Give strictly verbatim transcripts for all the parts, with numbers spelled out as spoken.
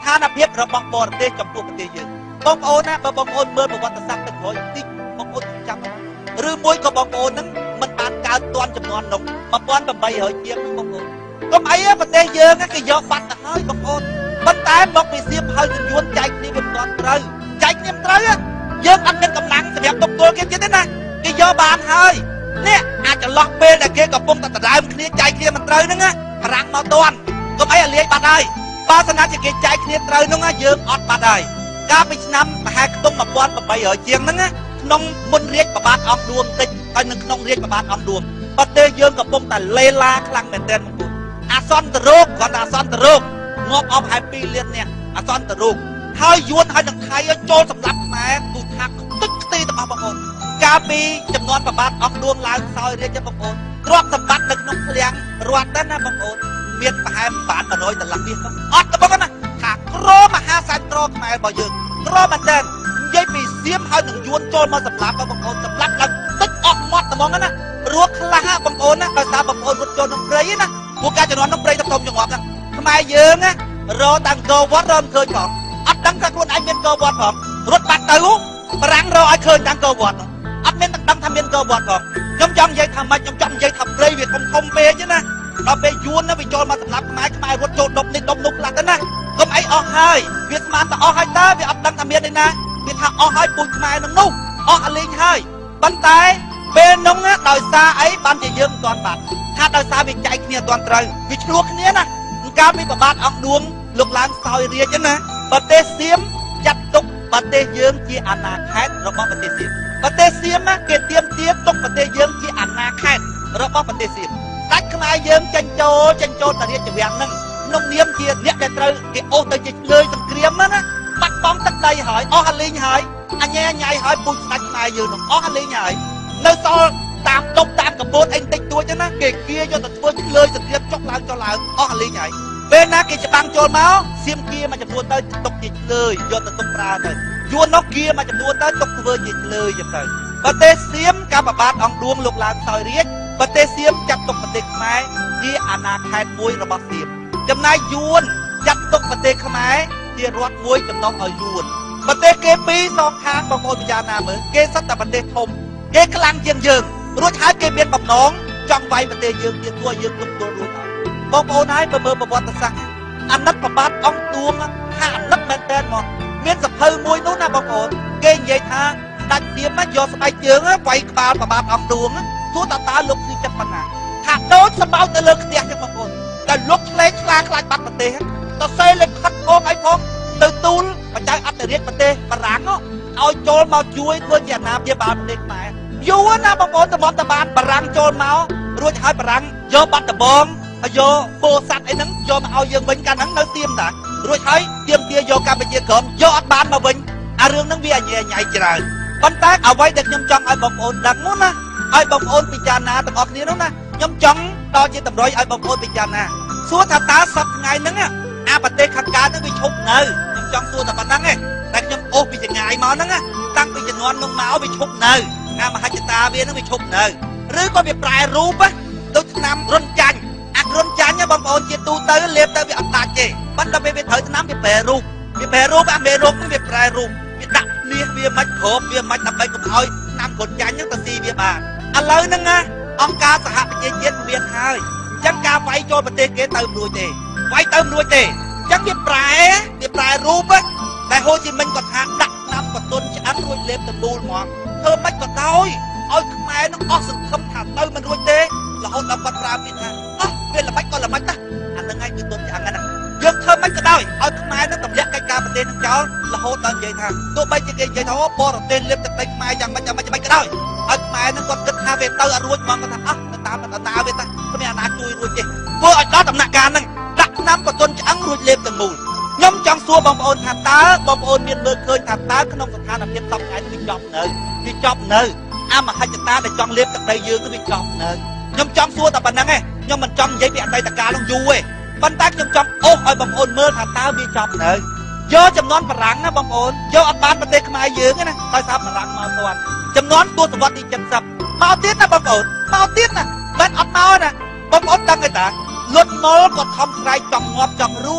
ថានភាពរបស់បរទេសចំពោះប្រទេសយើងបងប្អូនណាបើបងប្អូនមើលប្រវត្តិសាស្ត្រទឹកក្រោយតិចបងប្អូនចាំឬមួយក៏បងប្អូនហ្នឹងមិនបានកើតទាន់ចំនួននោះmột nghìn tám trămជាងបងប្អូនកុំអីប្រទេសយើងគេយកបាត់ទៅហើយបងប្អូនប៉ុន្តែមកពីសៀមហើយចំនួនចែកគ្នាមិនទាន់ត្រូវចែកគ្នាមិនត្រូវយើងអត់មានកម្លាំងសម្រាប់ទប់ទល់គេទៀតទេណាគេយកបានហើយនេះអាចចន្លោះពេលដែលគេកំពុងតែដដើមគ្នាចែកគ្នាមិនត្រូវហ្នឹងបារាំងមកទាន់កុំអីឲ្យលាយបាត់ហើយបើសិនណាជាគេចែកគ្នាត្រូវហ្នឹងយើងអត់បាត់ហើយកាលពីឆ្នាំមហាខ្ទង់một nghìn tám trămជាងហ្នឹងក្នុងមុនរាជប្របាទអង្គឌួងតិចហើយនៅក្នុងរាជប្របាទអង្គឌួងប្រទេសយើងកំពុងតែលេឡាខ្លាំងមែនទែនបងប្អូនអាសន្នរោគគាត់ថាអាសន្នរោគងាប់អស់ប្រហែលពីរលាននាក់អាសន្នរោគហើយយួនហើយនឹងថៃចូលសម្លាប់ខ្មែរទូថាខ្ទេចខ្ទីទាំងអស់បងប្អូនកាលពីចំនួនប្របាទអង្គឌួងឡើងសោយរាជបងប្អូនទ្រព្យសម្បត្តិនៅក្នុងឃ្លាំងរត់ទៅណាបងប្អូនមានប្រហែលបានmột trămដុល្លារមាសអត់ទេបងប្អូនណាថាក្រមហាសាស្ត្រខ្មែររបស់យើងក្រមែនទែននិយាយពីសៀមហើយនឹងយួនចូលមកសម្លាប់បងប្អូនសម្លាប់ឡើងតិចអស់មាត់ត្មងណារស់ខ្លះបងប្អូនណាដោយសារបងប្អូនរត់ចូលក្នុងព្រៃណាពួកការជំនាន់ក្នុងព្រៃទៅខ្ញុំងាប់ណាខ្មែរយើងណារកតាំងកោវត្តរកឃើញផងអត់ដឹងថាខ្លួនឯងមានកោវត្តផងរត់បាត់ទៅបារាំងរកឲ្យឃើញតាំងកោវត្តអត់មានដឹងថាមានកោវត្តផងខ្ញុំចង់និយាយថាម៉េចខ្ញុំចង់និយាយថាព្រៃវាធំធំពេកណាដល់ពេលយួនណាវាចូលមកសម្លាប់ខ្មែរខ្មែររត់ចូលដុំនេះដុំនោះខ្លះទៅណាកុំអីអស់ហើយវាស្មានតែអស់ហើយតើវាអត់ដឹងថាមានទេណាវាថាអស់ហើយពូជខ្មែរនឹងនោះអស់អលេងហើយប៉ុន្តែពេលនោះដោយសារអីបានជាយើងមិនទាន់បាត់ថាដោយសារវាចែកគ្នាអត់ទាន់ត្រូវវាឆ្លោះគ្នាណាកាលពីប្របាទអង្គឌួងលោកឡើងសោយរាជណាប្រទេសសៀមចាត់ទុកប្រទេសយើងជាអាណាខេត្តរបស់ប្រទេសសៀមប្រទេសសៀមគេទៀមទាទុកប្រទេសយើងជាអាណាខេត្តរបស់ប្រទេសសៀមដាច់ខ្មែរយើងចេញចូលចេញចូលតារាជវាំងហ្នឹងក្នុងនាមជាអ្នកដែលត្រូវគេអូសទៅជាលើយសង្គ្រាមណាបាត់បង់ទឹកដីហើយអស់អលេងហើយអញ៉ែអញ៉ៃហើយពូជស្ដេចខ្មែរយើងនោះអស់អលេងហើយនៅសល់តាមដុំតាមកម្ពុជាអីតិចតួចណាគេគៀយកទៅធ្វើលើយសង្គ្រាមចុកឡើងចុះឡើងអស់អលេងហើយពេលណាគេច្បាំងចូលមកសៀមគៀមួយចំនួនទៅຕົកជាលើយយកទៅទុកប្រើទៅយួននោះគៀមួយចំនួនទៅទុកធ្វើជាលើយទៅប្រទេសសៀមកាលប្របាទអង្គឌួងលោកឡើងសោយរាជប្រទេសសៀមចាត់ទុកប្រទេសខ្មែរជាអាណាខេត្តមួយរបស់សៀមចំណែកយួនចាត់ទុកប្រទេសខ្មែរជារដ្ឋមួយចំណុះឲ្យយួនប្រទេសគេពីរសងខាងបងប្អូនពិចារណាមើលគេសិតតែប្រទេសធំគេខ្លាំងជាងយើងរួចហើយគេមានបំណងចង់វាយប្រទេសយើងទៀតព្រោះយើងគ្រប់គ្រងរួចហើយបងប្អូនហើយបើមើលប្រវត្តិសាស្ត្រអាណិតប្របាទអង្គឌួងថាអាណិតមែនតើមកមានសភៅមួយនោះណាបងប្អូនគេនិយាយថាដាច់ទៀមយកស្បែកជើងវាយក្បាលប្របាទអង្គឌួងទោះតាតាលោកគឺចិត្តប៉ុណ្ណាថាដូចសម្បោចទៅលើផ្ទះចឹងបងប្អូនតែលោកឆ្លេងខ្លាខ្លាចបាត់ប្រទេសទៅសេលេខខិតផងអីផងទៅទូលបច្ច័យអន្តរជាតិប្រទេសបារាំងឲ្យចូលមកជួយធ្វើជាអាណាព្យាបាលប្រទេសខ្មែរយូរណាបងប្អូនតំបន់តបានបារាំងចូលមករួចហើយបារាំងយកបាត់ដំបងយកពោធិ៍សាត់អីហ្នឹងយកមកឲ្យយើងវិញកាលហ្នឹងនៅទៀមតារួចហើយទៀមទាយកកម្ពុជាក្រមយកអត់បានមកវិញអារឿងហ្នឹងវាអញ្ញែញ៉ៃច្រើនប៉ុន្តែអ្វីដែលខ្ញុំចង់ឲ្យបងប្អូនដឹងនោះណាឲ្យបងប្អូនពិចារណាទាំងអស់គ្នានោះណាខ្ញុំចង់ដល់ជាតម្រុយឲ្យបងប្អូនពិចារណាសួរថាតើសប្តាហ៍ថ្ងៃហ្នឹងអាប្រទេសខាងកើតហ្នឹងវាឈប់នៅខ្ញុំចង់សួរតែប៉ុណ្្នឹងឯងតែខ្ញុំអូសពីចង្ងាយមកហ្នឹងតាំងពីជំនាន់នោះមកវាឈប់នៅអាមហិច្ឆតាវាហ្នឹងវាឈប់នៅឬក៏វាប្រែរូបដូចឆ្នាំរុនចាញ់អារុនចាញ់បងប្អូនជាទូទៅលេបទៅវាអត់ដាច់ទេប៉ុន្តែពេលវាត្រូវឆ្នាំវាប្រែរូបវាប្រែរូបអាមេរុកវាប្រែរូបវាដាក់នេះវាមិនគ្របវាមិនដើម្បីកុំឲ្យឆ្នាំរុនចាញ់ហ្នឹងទៅស៊ីវាបានឥឡូវហ្នឹងណាអង្គការសហប្រជាជាតិមានហើយអញ្ចឹងការវាយចូលប្រទេសគេទៅរួចទេវាយទៅរួចទេអញ្ចឹងវាប្រែវាប្រែរូបតែហូជីមិញគាត់ថាដាក់ឆ្នាំបតុនឆ្អឹងរួចលេបទៅមូលហ្មងធ្វើមិនក៏ដោយឲ្យខ្មែរនឹងអស់សង្ឃឹមថាទៅមិនរួចទេរហូតដល់គាត់ប្រើពាក្យថាអស់វាល្បិចក៏ល្បិចដែរអាហ្នឹងឯងគឺទុនឆ្អឹងហ្នឹងយើងធ្វើមិនក៏ដោយឲ្យខ្មែរនឹងទម្លាក់កិច្ចការប្រទេសនឹងចោលរហូតដល់និយាយថាទោះបីជាគេនិយាយថាអូបរទេសលេបទឹកដីខ្មែរយ៉ាងម៉េចយ៉ាងម៉េចយ៉ាងម៉េចក៏ដោយឲ្យខ្មែរនឹងគាត់គិតថាវាទៅអត់រួចហ្មងគាត់ថាអស់ទៅតាមដំណើរវាថាគ្មានអាណាជួយរួចទេធ្វើឲ្យដល់ដំណាក់កាលហ្នឹងដាក់ឆ្នាំបតុនឆ្អឹងរួចលេបទាំងមូលខ្ញុំចង់សួរបងប្អូនថាតើបងប្អូនមានមើលឃើញថាតើក្នុងស្ថានភាពសពថ្ងៃនេះវាចប់នៅវាចប់នៅអាមហិច្ឆតាដែលចង់លេបទឹកដីយើងគឺវាចប់នៅខ្ញុំចង់សួរតែប៉ុណ្្នឹងឯងខ្ញុំមិនចង់និយាយពីអតីតកាលនោះយូរទេប៉ុន្តែខ្ញុំចង់អូសឲ្យបងប្អូនមើលថាតើវាចប់នៅយកចំនួនបារាំងណាបងប្អូនយកអត់បានប្រទេសខ្មែរយើងណាដោយសារបារាំងមកគាត់ចំនួនទសវត្សរ៍ទីเจ็ดสิบមកទៀតណាបងប្អូនមកទៀតណាមិនអត់មកណាបងប្អូនដឹងទេតាលុតមុលគាត់ខំស្រែកចង់ងាប់ចង់រស់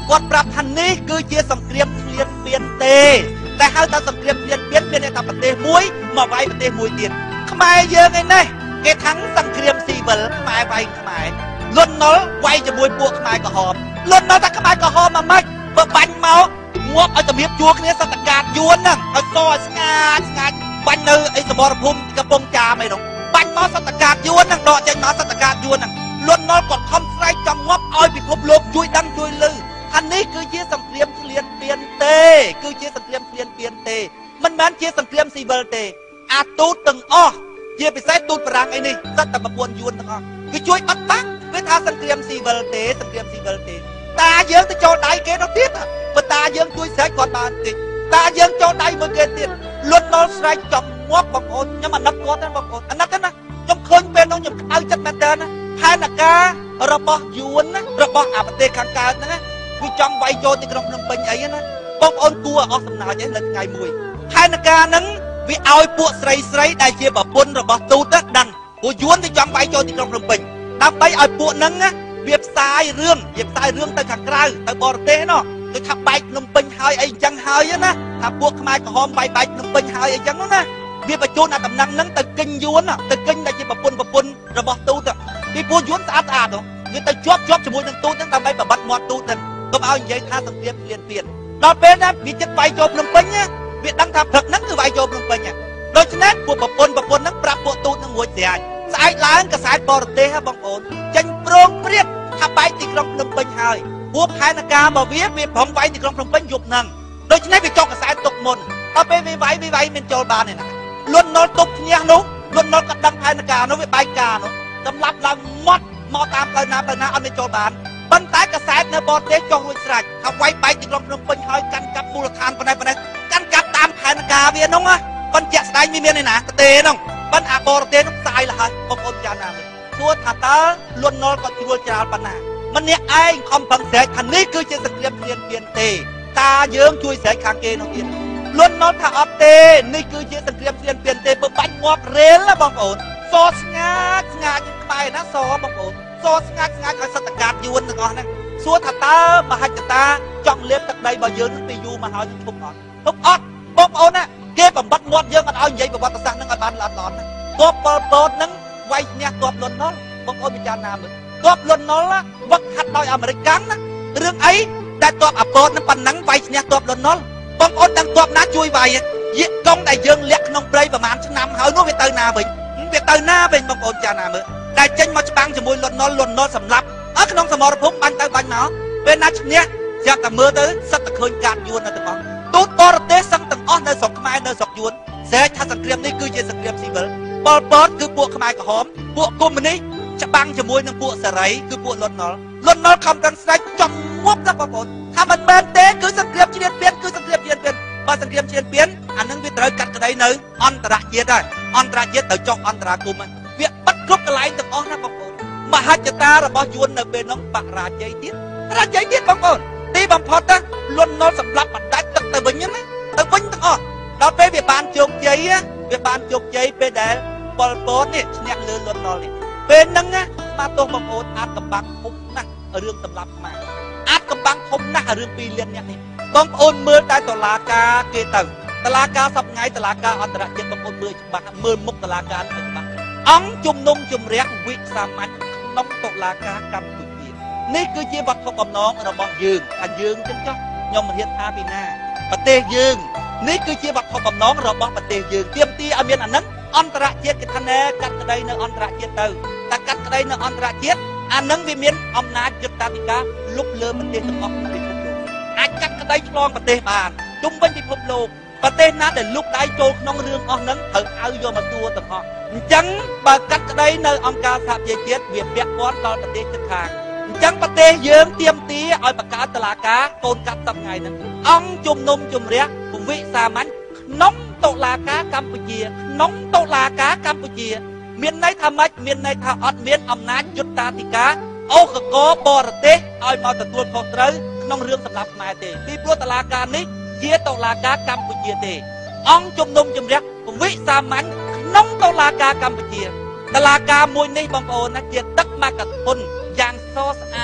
គាត់ប្រាប់ថានេះគឺជាសង្គ្រាមគ្លៀនពៀនទេតែហៅថាសង្គ្រាមគ្លៀនពៀនមានតែប្រទេសមួយមកវាយប្រទេសមួយទៀតខ្មែរយើងឯនេះគេថាំងសង្គ្រាមស៊ីវិលខ្មែរវាយខ្មែរលន់នល់វាយជាមួយពួកខ្មែរក្រហមលន់នល់តែខ្មែរក្រហមមកម៉េចបើបាញ់មកងាប់ឲ្យជំរាបជួគ្នាសន្តិការយួនហ្នឹងឲ្យសឲ្យស្ងាត់ស្ងាត់បាញ់នៅអីសមរភូមិកំពង់ចាមអីនោះបាញ់មកសន្តិការយួនហ្នឹងដកចេញមកសន្តិការយួនហ្នឹងលន់នល់គាត់ខំស្រែកចង់ងាប់ឲ្យពិភពលោកជួយដឹងជួយលឺអានេះគឺជាសង្គ្រាមគ្លៀនពៀនទេគឺជាសង្គ្រាមគ្លៀនពៀនទេមិនមែនជាសង្គ្រាមស៊ីវិលទេអាទូតទាំងអស់ជាពិសេសទូតបារាំងអីនេះសិតតែប្រពន្ធយួនទាំងអស់គឺជួយអត់បាក់វាថាសង្គ្រាមស៊ីវិលទេសង្គ្រាមស៊ីវិលទេតាយើងទៅចូលដៃគេទៅទៀតបើតាយើងជួយស្រែកគាត់បានតិចតាយើងចូលដៃមួយគេទៀតលន់ដល់ស្រែកចង់ងាប់បងប្អូនខ្ញុំអាណិតគាត់ណាបងប្អូនអាណិតណាខ្ញុំឃើញពេលនោះខ្ញុំក្តៅចិត្តមែនតើណាផែនការរបស់យួនណារបស់អាប្រទេសខាងកើតហ្នឹងណាគឺចង់វាយចូលទីក្រុងភ្នំពេញអីណាបងប្អូនគួរអស់សំណើចឯងលើថ្ងៃមួយផែនការហ្នឹងវាឲ្យពួកស្រីស្រីដែលជាប្រពន្ធរបស់ទូតដឹងពួកយួនវាចង់វាយចូលទីក្រុងភ្នំពេញដើម្បីឲ្យពួកហ្នឹងណាវាផ្សាយរឿងវាផ្សាយរឿងទៅខាងក្រៅទៅបរទេសណោះគឺថាបែកភ្នំពេញហើយអីអញ្ចឹងហើយណាថាពួកខ្មែរក្រហមវាយបែកភ្នំពេញហើយអីអញ្ចឹងណាវាបញ្ជូនអាតំណែងហ្នឹងទៅកិញយួនទៅកិញដែលជាប្រពន្ធប្រពន្ធរបស់ទូតពីពួកយួនស្អាតស្អាតនោះវាទៅជាប់ជាប់ជាមួយនឹងទូតហ្នឹងដើម្បីប្របាត់មាត់ទូតហ្នឹងកុំឲ្យនិយាយថាសង្គ្រាមគ្លៀនពៀនដល់ពេលណាវាចិត្តវាយចូលភ្នំពេញវាដឹងថាព្រឹកហ្នឹងគឺវាយចូលភ្នំពេញដូច្នេះពួកប្រពន្ធប្រពន្ធហ្នឹងប្រាប់ពួកទូតហ្នឹងរួចស្រាយស្អែកឡើងកសែតបរទេសហ៎បងប្អូនចេញប្រងព្រៀបថាបែកទីក្រុងភ្នំពេញហើយពួកផែនការរបស់វាវាប្រំវាយទីក្រុងភ្នំពេញយប់ហ្នឹងដូច្នេះវាចុះកសែតទុកមុនដល់ពេលវាវាយវាវាយមិនចូលបានទេណាលន់នល់ទុកឈ្នះនោះលន់នល់ក៏ដឹងផែនការនោះវាបែកការនោះសម្រាប់ឡើងមាត់មកតាមផ្លូវណាផ្លូវណាអត់មានចូលបានប៉ុន្តែកសែតនៅបរទេសចុះរួចស្រេចថាវាយបែកទីក្រុងភ្នំពេញហើយកាន់កាប់មូលដ្ឋានប៉ុណ្ណេះប៉ុណ្ណេះកាន់កាប់តាមផែនការវានោះណាប៉ុន្តែជាក់ស្ដែងមានឯណាទេនោះប៉ុន្តែអាបរទេសនោះស្ដាយលហើយបងប្អូនចាណាមើលសួរថាតើលន់នល់ក៏ជ្រួលច្រាលប៉ុណ្ណាម្នាក់ឯងខំប្រឹងស្រែកថានេះគឺជាសង្គ្រាមគ្លៀនពៀនទេតាយើងជួយស្រែកខាងគេនោះទៀតលន់នល់ថាអត់ទេនេះគឺជាសង្គ្រាមគ្លៀនពៀនទេបើបាច់ងាប់រេលណាបងប្អូនសស្ងាត់ស្ងាត់ខ្មែរណាសបងប្អូនសស្ងាត់ស្ងាត់ឲ្យសត្វកាតយួនទាំងអស់ហ្នឹងសួរថាតើមហិច្ឆតាចង់លាបទឹកដីរបស់យើងនឹងពីយូរមកហើយនឹងធំអត់ធំអត់បងប្អូនណាគេបំបត្តិមាត់យើងអត់ឲ្យនិយាយប្រវត្តិសាស្ត្រហ្នឹងឲ្យបានល្អល្អណាទ័ពប៉ុលពតហ្នឹងវាយឈ្នះទ័ពលន់នល់បងប្អូនពិចារណាមើលទ័ពលន់នល់វឹកហាត់ដោយអាមេរិកកាំងណារឿងអីតែទ័ពអាពតហ្នឹងប៉ុណ្ណឹងវាយឈ្នះទ័ពលន់នល់បងប្អូនទាំងទ័ពណាជួយវាយយិកុងដែលយើងលាក់ក្នុងព្រៃប្រហែលឆ្នាំហើយនោះវាទៅណាវិញវាទៅណាវិញបងប្អូនចាណាមើលតែចេញមកច្បាំងជាមួយលន់នល់លន់នល់សម្លាប់ởក្នុងសមរភូមិបាញ់ទៅបាញ់មកពេលណាឈ្នះចាប់តែមើលទៅសិតតែឃើញកាតយួននៅទាំងអស់ទូតបរទេសសឹងទាំងអស់នៅស្រុកខ្មែរនៅស្រុកយួនស្រែកថាសង្គ្រាមនេះគឺជាសង្គ្រាមស៊ីវិលប៉ុលពតគឺពួកខ្មែរក្រហមពួកកុម្មុយនីសច្បាំងជាមួយនឹងពួកសេរីគឺពួកលន់នល់លន់នល់ខំប្រឹងស្រែកចង់ងាប់ណាបងប្អូនថាមិនមែនទេគឺសង្គ្រាមឈ្លានពានគឺសង្គ្រាមឈ្លានពានបើសង្គ្រាមឈ្លានពានអានឹងវាត្រូវកាត់ក្តីនៅអន្តរជាតិហើយអន្តរជាតិត្រូវចុះអន្តរាគមន៍វាបិទគ្រប់កន្លែងទាំងអស់ណាបងប្អូនមហិច្ឆតារបស់យួននៅពេលនោះបរាជ័យទៀតបរាជ័យទៀតបងប្អូនទីបំផុតណាលន់នល់សម្រាប់បណ្ដាច់ទឹកទៅវិញណាទៅវិញទាំងអស់ដល់ពេលវាបានជោគជ័យវាបានជោគជ័យពេលដែលប៉ុលពតនេះឈ្នះលើលន់នល់នេះពេលហ្នឹងណាបាទទោះបងប្អូនអាចកំបាំងធំណាស់រឿងសម្រាប់ខ្មែរអាចកំបាំងធំណាស់រឿងពីរលានអ្នកនេះបងប្អូនមើលតែតុលាការគេទៅតុលាការសប្ថ្ងៃតុលាការអន្តរជាតិបងប្អូនមើលច្បាស់មើលមុខតុលាការទៅច្បាស់អង្គជំនុំជម្រះវិសាមញ្ញក្នុងតុលាការកម្ពុជានេះគឺជាវត្ថុបំណងរបស់យើងថាយើងចឹងចុះខ្ញុំមិនហ៊ានថាពីណាប្រទេសយើងនេះគឺជាវត្ថុបំណងរបស់ប្រទេសយើងទាមទារឲ្យមានអានឹងអន្តរជាតិគេថាណែកាត់ក្តីនៅអន្តរជាតិទៅតែកាត់ក្តីនៅអន្តរជាតិអានឹងវាមានអំណាចយុត្តាធិការលុបលើប្រទេសទាំងអស់ក្នុងពិភពលោកអាចកាត់ក្តីឆ្លងប្រទេសបានជុំវិញពិភពលោកប្រទេសណាដែលលុបដៃចូលក្នុងរឿងអស់ហ្នឹងត្រូវហៅយកមកសួរទាំងអស់អញ្ចឹងបើកាត់ក្តីនៅអង្គការសហប្រជាជាតិវាពាក់ព័ន្ធដល់ប្រទេសជិតខាងអញ្ចឹងប្រទេសយើងទាមទារឲ្យបង្កើតតុលាការកូនកាត់សប្ថ្ងៃហ្នឹងអង្គជំនុំជម្រះវិសាមញ្ញក្នុងតុលាការកម្ពុជាក្នុងតុលាការកម្ពុជាមានន័យថាម៉េចមានន័យថាអត់មានអំណាចយុត្តាធិការអូកកបរទេសឲ្យមកទទួលខុសត្រូវក្នុងរឿងសម្រាប់ខ្មែរទេពីព្រោះតុលាការនេះជាតុលាការកម្ពុជាទេអង្គជំនុំជម្រះវិសាមញ្ញក្នុងតុលាការកម្ពុជាតុលាការមួយនេះបងប្អូនណាជាទឹកមកកធុនយ៉ាងសស្អាត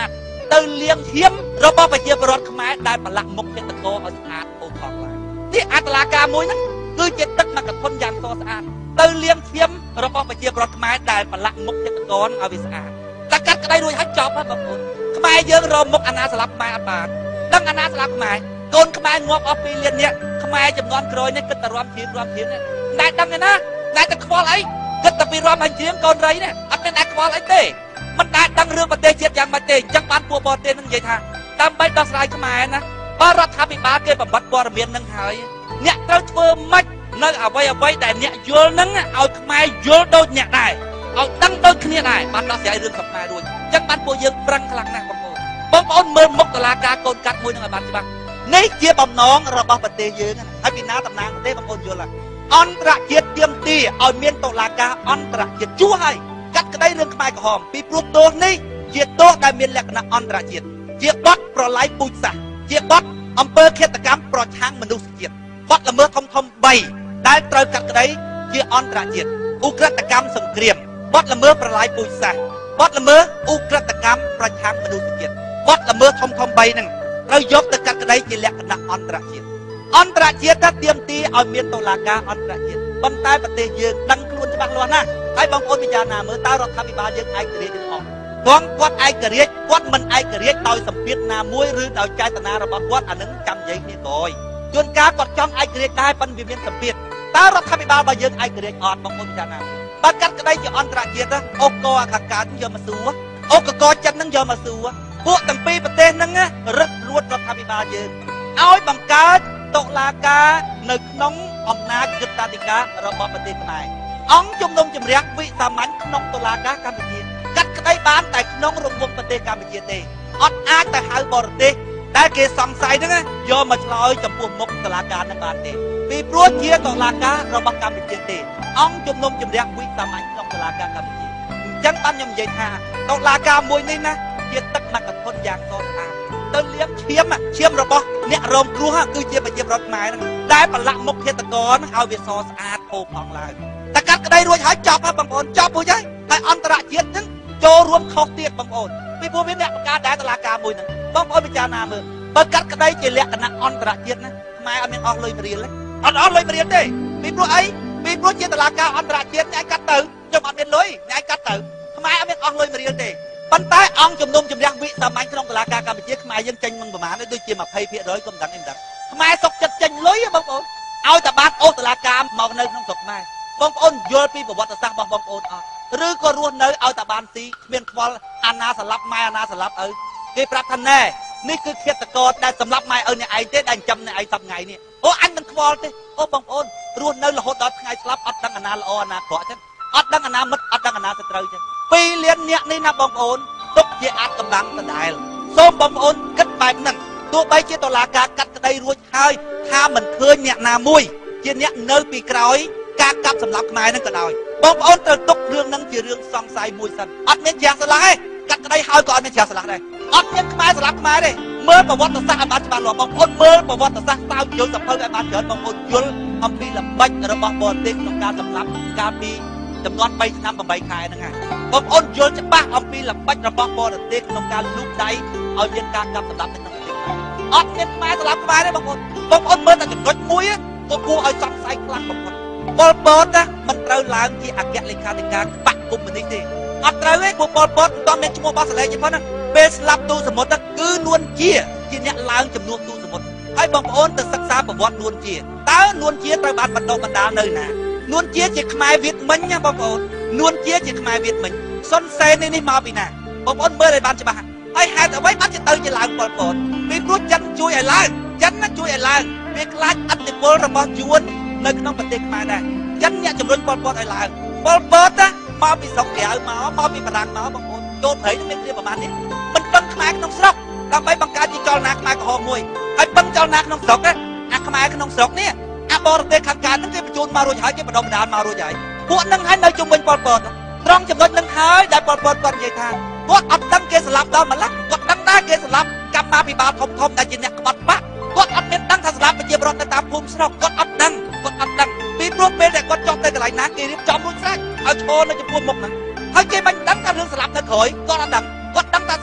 ទៅលៀងឈាមរបស់ប្រជាពលរដ្ឋខ្មែរដែលប្រឡាក់មុខចិត្តកោឲ្យស្អាតអូផងឡើយនេះអតឡាការមួយហ្នឹងគឺជាទឹកមកកធនយ៉ាងសស្អាតទៅលៀងឈាមរបស់ប្រជាពលរដ្ឋខ្មែរដែលប្រឡាក់មុខចិត្តកោឲ្យវាស្អាតតែកាត់ក្តីរួចហើយចប់ហើយបងប្អូនខ្មែរយើងរមុខអាណាស្លាប់ខ្មែរអត់បានដឹងអាណាស្លាប់ខ្មែរកូនខ្មែរងាប់អស់ពីរលាននាក់ខ្មែរចំនួនក្រោយនេះគិតតែរំជៀងរំជៀងនេះតែដឹងទេណាតែតែខ្វល់អីគិតតែពីរំហើយជៀងកូនរៃនេះអត់មានតែខ្វល់អីទេមិនដែលដឹងរឿងប្រទេសជាតិយ៉ាងម៉េចទេអញ្ចឹងបានពួកបរទេសនឹងនិយាយថាដើម្បីដោះស្រាយខ្មែរណាបើរដ្ឋាភិបាលគេបំបត្តិព័ត៌មាននឹងហើយអ្នកត្រូវធ្វើម៉េចនៅអ្វីអ្វីដែលអ្នកយល់នឹងឲ្យខ្មែរយល់ដូចអ្នកដែរឲ្យដឹងដូចគ្នាដែរបានដោះស្រាយរឿងខ្មែររួចអញ្ចឹងបានពួកយើងប្រឹងខ្លាំងណាស់បងប្អូនបងប្អូនមើលមុខតុលាការកូនកាត់មួយនឹងឲ្យបានច្បាស់នេះជាបំណងរបស់ប្រទេសយើងហើយពីណាតំណាងប្រទេសបងប្អូនយល់ហើយអន្តរជាតិទាមទារឲ្យមានតុលាការអន្តរជាតិជួហើយកាត់ក្តីរឿងខ្មែរក្រហមពីព្រោះទោសនេះជាទោសដែលមានលក្ខណៈអន្តរជាតិជាបទប្រឡាយពូជសាសន៍ជាបទអំពើឃាតកម្មប្រឆាំងមនុស្សជាតិបទល្មើសធំធំបីដែលត្រូវកាត់ក្តីជាអន្តរជាតិឧក្រិដ្ឋកម្មសង្គ្រាមបទល្មើសប្រឡាយពូជសាសន៍បទល្មើសឧក្រិដ្ឋកម្មប្រឆាំងមនុស្សជាតិបទល្មើសធំធំបីហ្នឹងត្រូវយកទៅកាត់ក្តីជាលក្ខណៈអន្តរជាតិអន្តរជាតិថាទាមទារឲ្យមានតុលាការអន្តរជាតិប៉ុន្តែប្រទេសយើងដឹងខ្លួនច្បាស់លាស់ណាស់ហើយបងប្អូនពិចារណាមើលតើរដ្ឋាភិបាលយើងឯករាជ្យឬអត់គាត់គាត់ឯករាជ្យគាត់មិនឯករាជ្យដោយសម្ពាធណាមួយឬដោយចេតនារបស់គាត់អានឹងចាំនិយាយគ្នាក្រោយជួនកាលគាត់ចង់ឯករាជ្យដែរប៉ុន្តែវាមានសម្ពាធតើរដ្ឋាភិបាលរបស់យើងឯករាជ្យអត់បងប្អូនពិចារណាបើកាត់ក្តីជាអន្តរជាតិអូកអាខាងកើតយកមកសួរអូកកចិននឹងយកមកសួរពួកទាំងពីរប្រទេសហ្នឹងរឹតរួតរដ្ឋាភិបាលយើងឲ្យបង្កើតតុលាការនៅក្នុងអំណាចយុត្តាធិការរបស់ប្រទេសខ្មែរអង្គជំនុំជម្រះវិសាមញ្ញក្នុងតុលាការកម្ពុជាកាត់ក្តីបានតែក្នុងរង្វង់ប្រទេសកម្ពុជាទេអត់អាចទៅហៅបរទេសដែលគេសង្ស័យហ្នឹងយកមកឆ្លើយចំពោះមុខតុលាការហ្នឹងបានទេពីព្រោះជាតុលាការរបស់កម្ពុជាទេអង្គជំនុំជម្រះវិសាមញ្ញក្នុងតុលាការកម្ពុជាអញ្ចឹងបានខ្ញុំនិយាយថាតុលាការមួយនេះណាជាទឹកមកកធនយ៉ាងសស្អាតទៅលៀមឈាមឈាមរបស់អ្នករងគ្រោះគឺជាប្រជាពលរដ្ឋខ្មែរហ្នឹងដែលប្រឡាក់មុខឃាតករហ្នឹងឲ្យវាសស្អាតពោផងឡើងតែកាត់ក្តីរួចហើយចប់ហើយបងប្អូនចប់រួចហើយហើយអន្តរជាតិហ្នឹងចូលរួមខុសទៀតបងប្អូនពីព្រោះវាអ្នកបង្ការដែរតុលាការមួយហ្នឹងបងប្អូនពិចារណាមើលបើកាត់ក្តីជាលក្ខណៈអន្តរជាតិណាខ្មែរអត់មានអស់លុយមួយរៀលទេអត់អស់លុយមួយរៀលទេពីព្រោះអីពីព្រោះជាតុលាការអន្តរជាតិអ្នកកាត់ទៅខ្ញុំអត់មានលុយអ្នកកាត់ទៅខ្មែរអត់មានអស់លុយមួយរៀលទេប៉ុន្តែអង្គជំនុំជម្រះវិសាមញ្ញក្នុងតុលាការកម្ពុជាខ្មែរយើងចេញមិនប្រមាណទេដូចជា ยี่สิบเปอร์เซ็นต์ ក៏មិនដឹងអីមិនដឹងខ្មែរសុកចិត្តចេញលុយបងប្អូនឲ្យតែបានអូតុលាការមកនៅក្នុងស្រុកខ្មែរបងប្អូនយល់ពីប្រវត្តិសាស្ត្ររបស់បងប្អូនអត់ឬក៏រស់នៅឲ្យតែបានស៊ីគ្មានខ្វល់អាណាស្លាប់ម៉ែអាណាស្លាប់ឪគេប្រាប់ថាណែនេះគឺឃាតករដែលសម្លាប់ម៉ែឪអ្នកឯងទេដែលចិញ្ចឹមអ្នកឯងសប្ថ្ងៃនេះអូអញមិនខ្វល់ទេអូបងប្អូនរស់នៅរហូតដល់ថ្ងៃស្លាប់អត់ដឹងអាណាល្អអាណាក្រក់ទេអត់ដឹងអាណាមិត្តអត់ដឹងអាណាសត្រូវទេពីរលានអ្នកនេះណាបងប្អូនទុកជាអាចកម្លាំងដដែលសូមបងប្អូនគិតបែបហ្នឹងទោះបីជាតុលាការកាត់ក្តីរួចហើយថាមិនឃើញអ្នកណាមួយជាអ្នកនៅពីក្រោយការកាប់សម្លាប់ខ្មែរហ្នឹងក៏ដោយបងប្អូនត្រូវទុករឿងហ្នឹងជារឿងសង្ស័យមួយសិនអត់មានជ្រះស្រឡះទេកាត់ក្តីហើយក៏អត់មានជ្រះស្រឡះដែរអត់មានខ្មែរសម្លាប់ខ្មែរទេមើលប្រវត្តិសាស្ត្រឲ្យបានច្បាស់លាស់បងប្អូនមើលប្រវត្តិសាស្ត្រស្រាវជ្រាវសភៅឲ្យបានច្រើនបងប្អូនយល់អំពីល្បិចរបស់បរទេសក្នុងការសម្លាប់កាលពីចំនួនបីឆ្នាំប្រាំបីខែហ្នឹងហើយបងប្អូនយល់ច្បាស់អំពីល្បិចរបស់បរទេសក្នុងការលូកដៃឲ្យមានការកាប់សម្លាប់នៅក្នុងប្រទេសអត់មានខ្មែរសម្លាប់ខ្មែរទេបងប្អូនបងប្អូនមើលតែចំណុចមួយក៏គួរឲ្យសង្ស័យខ្លាំងបំផុតប៉ុលពតណាមិនត្រូវឡើងជាអគ្គលេខាធិការបកគុំនេះទេអត់ត្រូវទេពួកប៉ុលពតមិនទាន់មានឈ្មោះបោះសលេងទេប៉ុណ្ណាពេលស្លាប់ទូសមុទ្រគឺនួនជាជាអ្នកឡើងជំនួសទូសមុទ្រហើយបងប្អូនទៅសិក្សាប្រវត្តិនួនជាតើនួនជាត្រូវបានបណ្ដុះបណ្ដាលនៅណានួនជាជាខ្មែរវៀតមិញណាបងប្អូននួនជាជាខ្មែរវៀតមិញសុនសេននេះនេះមកពីណាបងប្អូនមើលឲ្យបានច្បាស់ហើយហេតុអ្វីបានជាទៅជាឡើងប៉ុលពតពីព្រោះចិនជួយឲ្យឡើងចិនណាជួយឲ្យឡើងវាខ្លាចឥទ្ធិពលរបស់យួននៅក្នុងប្រទេសខ្មែរដែរចិនអ្នកជំរុញប៉ុលពតឲ្យឡើងប៉ុលពតណាមកពីស្រុកក្រៅមកមកពីបារាំងមកបងប្អូនចូលព្រៃនឹងមានគ្នាប្រហែលនេះមិនដឹងខ្មែរក្នុងស្រុកដើម្បីបង្កើតជាចលនាខ្មែរក្រហមមួយហើយបឹងចលនាក្នុងស្រុកណាអាខ្មែរក្នុងស្រុកនេះអាបរទេសខាងកើតហ្នឹងគេបញ្ជូនមករួចហើយគេបណ្ដុំបណ្ដាលមករួចហើយពួកហ្នឹងហើយនៅជុំវិញប៉ុលពតត្រង់ចំណុចហ្នឹងហើយដែលប៉ុលពតគាត់និយាយថាគាត់អត់ដឹងគេស្លាប់ដល់ម្ល៉េះគាត់ដឹងដែរគេស្លាប់កម្មាភិបាលធំធំដែលជាអ្នកក្បត់បាក់គាត់អត់មានដឹងថាស្លាប់ប្រជាពលរដ្ឋនៅតាមភូមិស្រុកគាត់អត់ដឹងគាត់អត់ដឹងពីព្រោះពេលដែលគាត់ចុះទៅកន្លែងណាគេរៀបចំរួចស្រេចឲ្យឈរនៅចំពោះមុខហ្នឹងហើយគេមិនដឹងថារឿងស្លាប់នៅក្រោយគាត់អត់ដឹងគាត់ដឹងថាស្លាប់កម្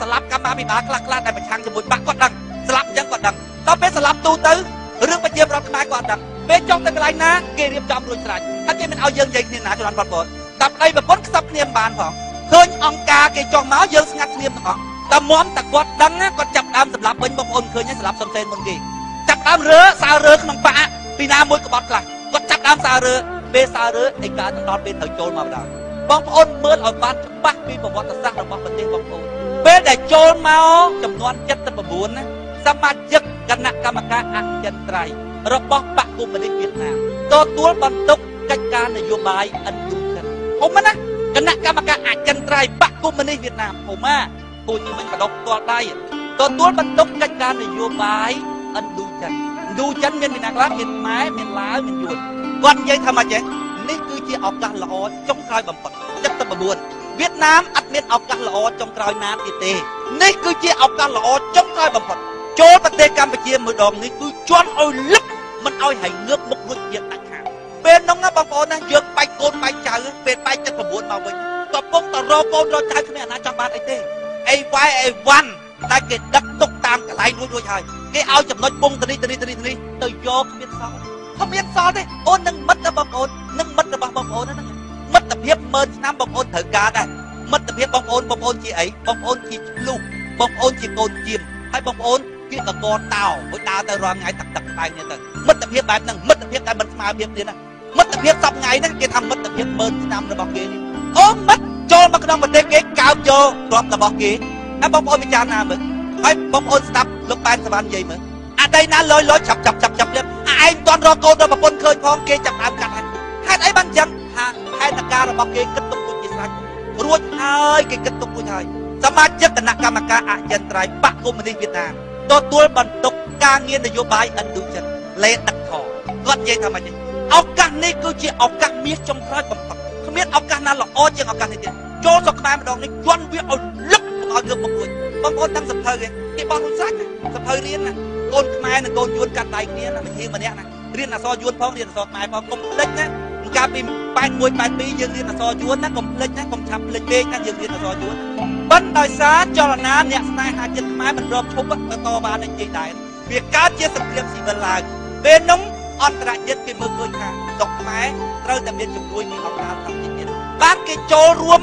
มาพิบาลคลักคลาดได้ประชังจมูกบักก็ดังสลับยังก็ดังตอนเป็นสลับตูตื้อเรื่องประเจียมเราทำไมก็ดังเป็นจ้องแต่ไรนะเกลียมจำรุนแรงถ้าเจมันเอาเยิงใหญ่เนี่ยหนาจนบอลบอลตับไอ้แบบพ้นสับเนียมบานของเคยองกาเกจองเมาส์เยิงสงัดเนียมของแต่มอมตะกอดดังนะก็จับดำสำหรับเป็นบางคนเคยเนี่ยสลับสมเซนบางทีจับดำเรือซาเรือขนมปะปีนามวยกบอลกลางก็จับดำซาเรือเบซาเรือในการตอนเป็นเถาโจรมาได้บางคนเมื่อเอาบ้านจะปักปีประวัติศาสตร์ระบอบประเทศบางคนเป็นแต่โจรเมาจำนวนเจ็ดตะบุญนะสมาชิกคณะกรรมการอันยันไตรระบอบปักกุมประเทศเวียดนามตัวตัวบรรทุกกิจการนโยบายอันดุดันผมนะคณะกรรมการอันยันไตรปักกุมประเทศเวียดนามผมว่าคุณมันกระดกตัวได้ตัวตัวบรรทุกกิจการนโยบายอันดุดันดูจันเป็นมีนักล่าเป็นไม้เป็นล้าเป็นยุนวันยัยทำมาเจ๊นี่คือที่ออกการละอจงกลายบำบัดจัตตะบุญเวียดนามอัดเม็ดออกการละอจงกลายน้ำตีเตนี่คือที่ออกการละอจงกลายบำบัดโจประเทศกัมพูชามือดองนี่คือจวนเอาลึกมันเอาให้เงือกมุกมุดเยียดต่างหากเป็นน้องนะบางคนนะเยอะไปโกนไปจ่าเป็นไปจัตตะบุญมาវិញต่อปงต่อรอโกนรอจ่าขึ้นมาหน้าจังบานไอ้เต้ไอ้ไว้ไอ้วันได้เกิดดักตกตามกับไหลด้วยด้วยชายแกเอาจับน้อยปงตะนี้ตะนี้ตะนี้ตะนี้เตยโยกเมียนซอเขาเมียนซอได้โอนนั่งมัดนะบางคนนั่งมัดนะบางบางคนนั่นมัดตะเพียบเมินน้ำบางคนเถิดการได้มัดตะเพียบบางคนบางคนจีไอ้บางคนจีลูกบางคนจีโกนจิมให้บางคนที่ตะโกนเต่าโอยตาแต่รองไงตักตักไปเนี่ยแต่มัดตะเพียบแบบนั่งมัดตะเพียบการมันมาเพียบเนี่ยนะมัดตะเพียบซับไงนั่นแกทำมัดตะเพียบเมินน้ำนะบางเกนี่โอ้มัดโจมากระดองประเทศเก๋กาวโจกรอบตะบางเกนะบางคนวิจารณ์น้ำเหมือนไอ้บางคนสตับลงไปสบายใหญ่เหมือนอะไรนั้นลอยลอยจับจับจับจับเลยไอ้ตอนรอโกนเราบางคนเคยพ้องเกจับตามกันให้ไอ้บ้านจังให้นักการเราบางเกกระตุกตัวจีสันรวดไอ้เกกระตุกตัวไทยสมาชิกคณะกรรมการอายันไตรปักกุมประเทศเวียดนามตัวตัวบรรทุกการเงินนโยบายอันดุจันเละตักคอก็ยัยทำมาจังเอาการนี้คือจีเอาการเมียจงคล้ายบำบัดเขาเมียเอาการนั้นหรออ้อยังเอาการนี้เดียวโจรสกมาดองนี้ย้อนวิ่งเอาลึกเอาเรื่องบางคนบางคนตั้งสัมภาระเลยที่บางคนซักสัมภาระเรียนนะโกนขมายนะโกนยวนการไต่เนี้ยนะมันเที่ยงมาเนี้ยนะเรียนนะซอยวนพ้องเรียนนะซอยขมายพ้องกลมเล็กนะการปีแปดมวยแปดปียังเรียนนะซอยวนนะกลมเล็กนะกลมชับเล็กเล็กนะยังเรียนนะซอยวนบันไดสาจรณะเนี่ยสไนหาเจ็ดขมายมันรอบชุบอะต่อมาในใจได้เบียการเจ็ดสัมเพียงสีบลายเป็นน้องอันตรายเจ็ดเป็นมือเกินค่ะดอกไม้เราจะเป็นจุดรวยมีของการทำจริงๆบ้านเกโจรวม